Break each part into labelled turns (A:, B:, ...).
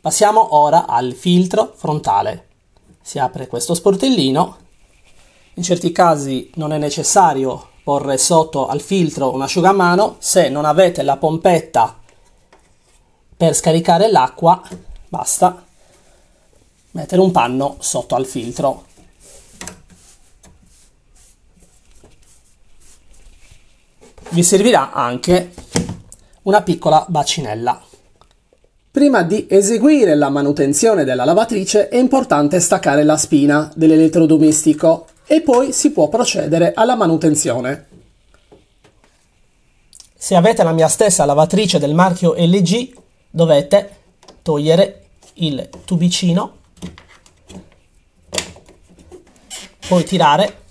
A: Passiamo ora al filtro frontale. Si apre questo sportellino. In certi casi non è necessario porre sotto al filtro un asciugamano. Se non avete la pompetta per scaricare l'acqua, basta mettere un panno sotto al filtro. Vi servirà anche una piccola bacinella. Prima di eseguire la manutenzione della lavatrice è importante staccare la spina dell'elettrodomestico e poi si può procedere alla manutenzione. Se avete la mia stessa lavatrice del marchio LG, dovete togliere il tubicino, poi tirare.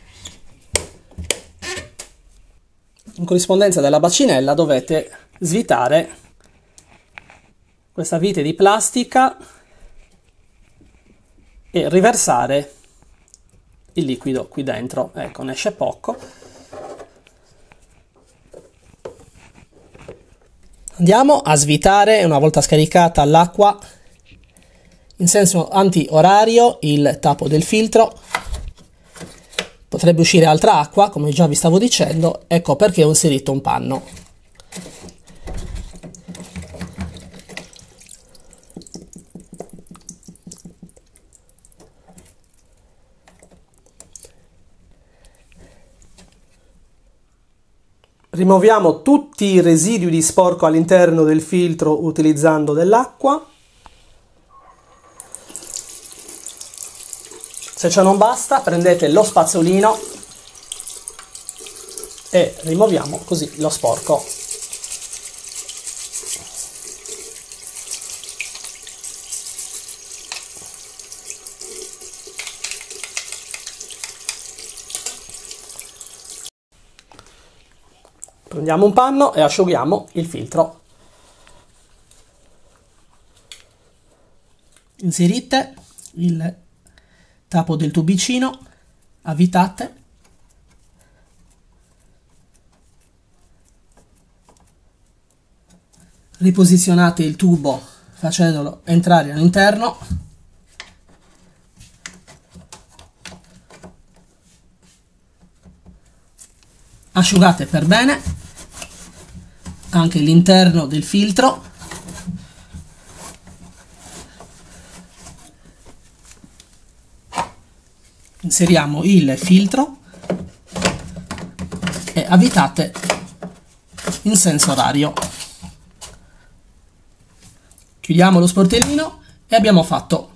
A: In corrispondenza della bacinella dovete svitare questa vite di plastica e riversare il liquido qui dentro. Ecco, ne esce poco. Andiamo a svitare, una volta scaricata l'acqua, in senso antiorario il tappo del filtro. Potrebbe uscire altra acqua, come già vi stavo dicendo, ecco perché ho inserito un panno. Rimuoviamo tutti i residui di sporco all'interno del filtro utilizzando dell'acqua. Se ciò non basta, prendete lo spazzolino e rimuoviamo così lo sporco. Prendiamo un panno e asciughiamo il filtro. Inserite il tappo del tubicino, avvitate, riposizionate il tubo facendolo entrare all'interno, asciugate per bene anche l'interno del filtro. Inseriamo il filtro e avvitate in senso orario. Chiudiamo lo sportellino e abbiamo fatto